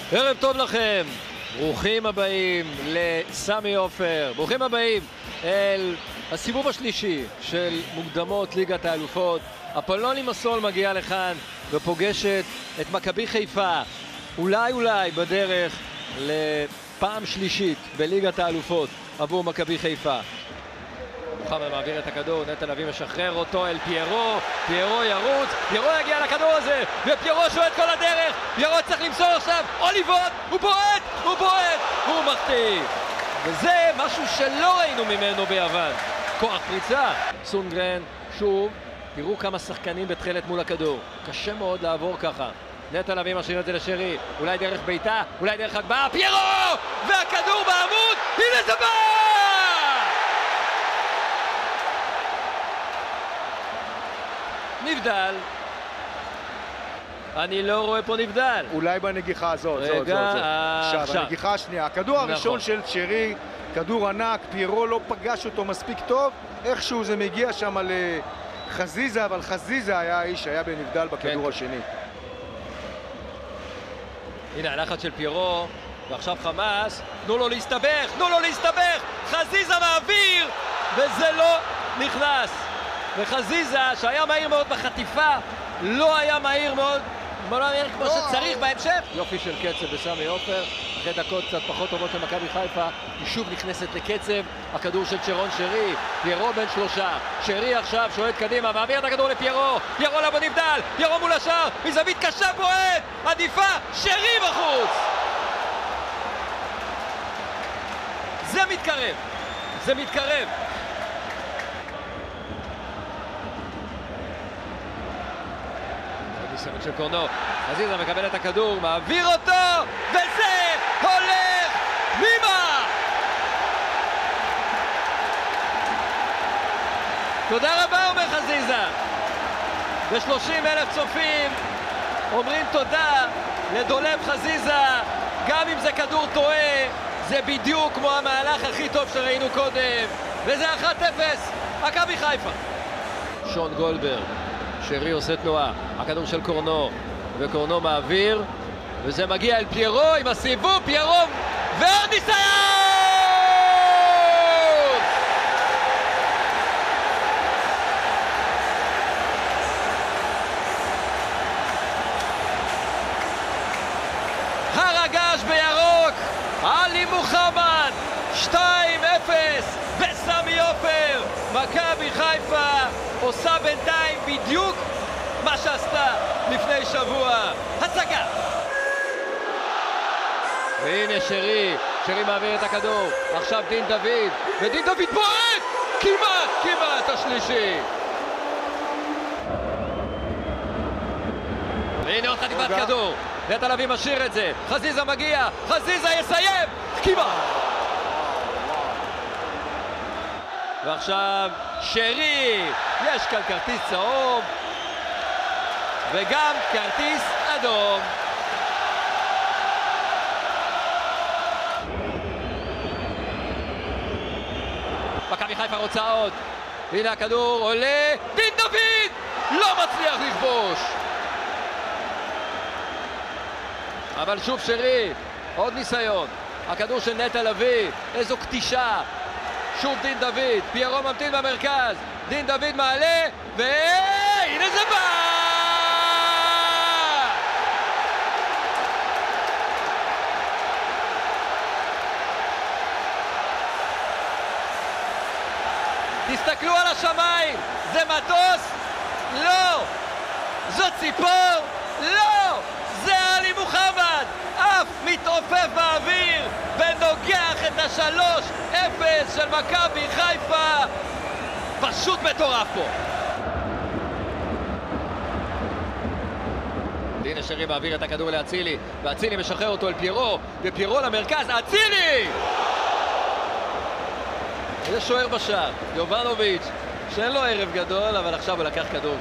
ערב טוב לכם, ברוכים הבאים לסמי עופר, ברוכים הבאים אל הסיבוב השלישי של מוקדמות ליגת האלופות. אפולון לימסול מגיעה לכאן ופוגשת את מכבי חיפה, אולי בדרך לפעם שלישית בליגת האלופות עבור מכבי חיפה. מוחמד מעביר את הכדור, נטע לביא משחרר אותו אל פיירו, פיירו ירוץ, פיירו יגיע לכדור הזה, ופיירו שועט כל הדרך, פיירו צריך למסור עכשיו, אוליבוט, הוא בועט, הוא מחטיא. וזה משהו שלא ראינו ממנו ביוון. כוח פריצה, סונגרן, שוב, תראו כמה שחקנים בתחילת מול הכדור. קשה מאוד לעבור ככה. נטע לביא משאיר את זה לשרי, אולי דרך ביתה, אולי דרך הגבהה, פיירו! והכדור בעמוד, הנה זה בא! נבדל. אני לא רואה פה נבדל. אולי בנגיחה הזאת. רגע, עכשיו. בנגיחה השנייה. הכדור הראשון של שרי, כדור ענק, פיירו לא פגש אותו מספיק טוב. איכשהו זה מגיע שם לחזיזה, אבל חזיזה היה האיש שהיה בנבדל בכדור השני. הנה הלחץ של פיירו, ועכשיו חמאס. תנו לו להסתבך, חזיזה מעביר, וזה לא נכנס. וחזיזה, שהיה מהיר מאוד בחטיפה, לא היה מהיר מאוד, כמו שצריך בהמשך. יופי של קצב בסמי עופר, אחרי דקות קצת פחות טובות של מכבי חיפה, היא שוב נכנסת לקצב, הכדור של צ'רון שרי, פיירו בין שלושה, שרי עכשיו שועט קדימה, מעביר את הכדור לפיירו, פיירו לבוא נבדל, פיירו מול השאר, מזווית קשה בועט, עדיפה, שרי בחוץ! זה מתקרב. ניסיון של קורנו, חזיזה מקבל את הכדור, מעביר אותו, וזה הולך פנימה! תודה רבה, אומר חזיזה. ו30,000 צופים אומרים תודה לדולב חזיזה. גם אם זה כדור טועה, זה בדיוק כמו המהלך הכי טוב שראינו קודם, וזה 1-0, מכבי חיפה. שון גולדברג, שרי עושה תנועה, הכדור של קורנו, וקורנו מעביר, וזה מגיע אל פיירו עם הסיבוב, פיירו, ועוד ניסיון! הר הגעש בירוק, עלי מוחמד, 2-0 בסמי עופר. מכבי חיפה עושה בינתיים בדיוק מה שעשתה לפני שבוע, הצגה. והנה שרי מעביר את הכדור, עכשיו דין דוד, ודין דוד בועט! כמעט השלישי. והנה עוד חטיפת כדור, נטע לביא משאיר את זה, חזיזה מגיע, חזיזה יסיים, כמעט! ועכשיו שרי, יש כאן כרטיס צהוב וגם כרטיס אדום. מכבי חיפה רוצה עוד, הנה הכדור עולה, דין דוד לא מצליח לכבוש, אבל שוב שרי, עוד ניסיון, הכדור של נטע לביא, איזו קטישה, שוב דין דוד, פיירו ממתין במרכז, דין דוד מעלה, והנה זה בא! תסתכלו על השמיים, זה מטוס? לא! זו ציפור? לא! זה עלי מוחמד! אף מתעופף באוויר ונוגח את 3-0 של מכבי חיפה. פשוט מטורף פה. הנה שרי מעביר את הכדור לאצילי, ואצילי משחרר אותו אל פיירו, ופיירו למרכז, אצילי! איזה שוער בשער, יובנוביץ', שאין לו ערב גדול, אבל עכשיו הוא לקח כדור.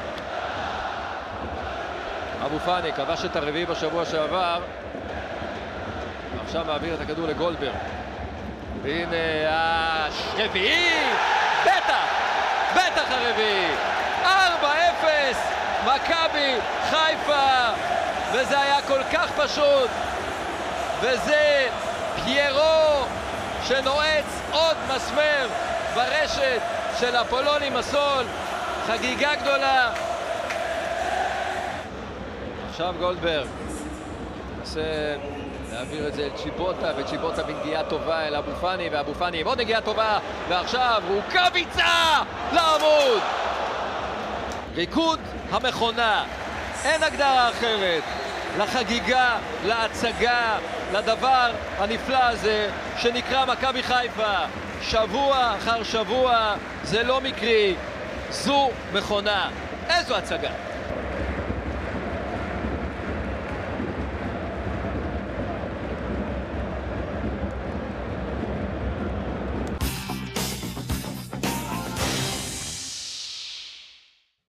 אבו פאני כבש את הרביעי בשבוע שעבר, עכשיו מעביר את הכדור לגולדברג, והנה הרביעי, בטח הרביעי, 4-0 מכבי חיפה, וזה היה כל כך פשוט. וזה פיירו שנועץ עוד מסמר ברשת של אפולון לימסול. חגיגה גדולה. עכשיו גולדברג מנסה להעביר את זה אל צ'יבוטה, וצ'יבוטה בנגיעה טובה אל אבו פאני, ואבו פאני עם עוד נגיעה טובה, ועכשיו רוקאביצה לעמוד. ריקוד המכונה, אין הגדרה אחרת לחגיגה, להצגה, לדבר הנפלא הזה שנקרא מכבי חיפה. שבוע אחר שבוע, זה לא מקרי, זו מכונה. איזו הצגה.